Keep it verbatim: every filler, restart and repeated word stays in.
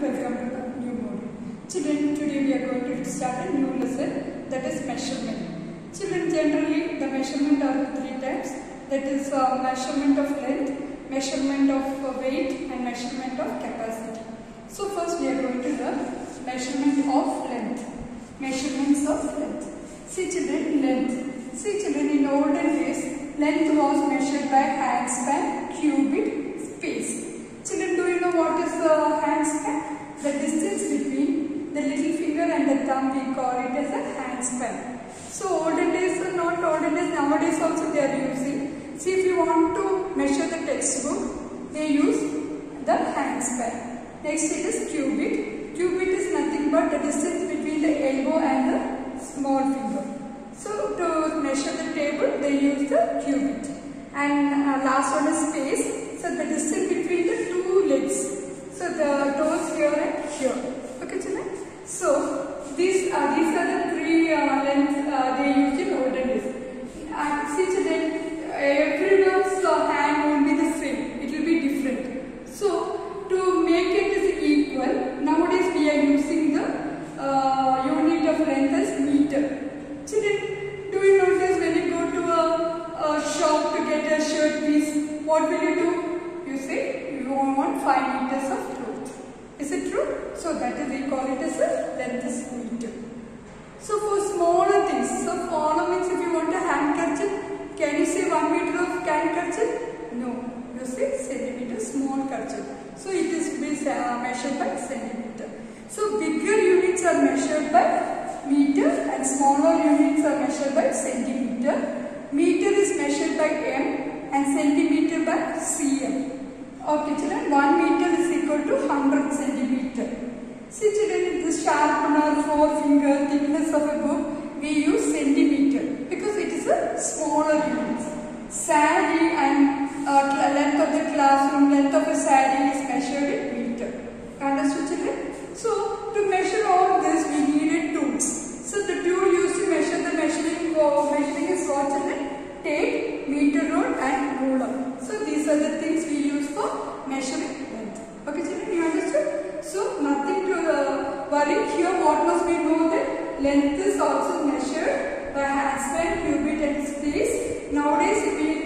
welcome to the new module. Children, today we are going to start a new lesson, that is measurement. Children, generally the measurement are three types, that is uh, measurement of length, measurement of uh, weight and measurement of capacity. So first we are going to the measurement of length. Measurements of length. See children, length. See children, in olden days, length was measured by handspan, cubit, space. Children, do you know what is the handspan? The distance between the little finger and the thumb, we call it as a handspan. So olden days, not olden days, nowadays also they are using. See, if you want to measure the textbook, they use the handspan. Next it is cubit. Cubit is nothing but the distance between the elbow and the small finger. So to measure the table, they use the cubit. And uh, last one is space. So the distance between the two legs. So the toes here and here. Okay, children. So these are these are the three uh, lengths uh, they used in olden days. Uh, see, children, everyone's uh, hand won't be the same. It will be different. So to make it is equal, nowadays we are using the uh, unit of length as meter. Children, do you notice when you go to a, a shop to get a shirt piece, what will you do? You say you want five meters of cloth. Is it true? So that is, we call it as a length is meter. So for smaller things, so for ornaments, if you want a handkerchief, can you say one meter of handkerchief? No, you say centimeter, small kerchief. So it is uh, measured by centimeter. So bigger units are measured by meter and smaller units are measured by centimeter. Meter is measured by m and centimeter by cm. Okay children, one meter is equal to one hundred centimeter. See children, this sharpener, four finger, thickness of a book, we use centimeter because it is a smaller unit. Sari and uh, length of the classroom, length of a sari is measured in meter. Understood children? So to measure all this we needed tools. So the tool used to measure the measuring, uh, measuring is what children? Tape, meter rod and ruler. So these are the things we use for measuring length. Okay children, you understood? So nothing to uh, worry. Here what must we know that length is also measured by handspan, cubit and space. Nowadays we